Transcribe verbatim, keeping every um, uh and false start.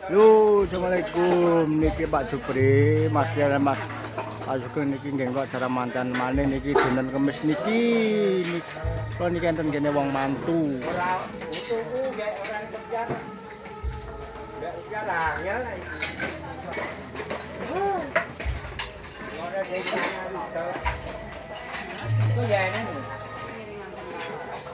Yo, assalamualaikum. Niki Pak Supri, Mas Pian dan Mas Pak Sugeng niki nggih kok cara mantan maneh niki dinen Kamis niki. Niki kok niki enten kene wong mantu. Ora utuku gek ora kerja. Gek kerja lah ya. Ora desa. Itu ya ini.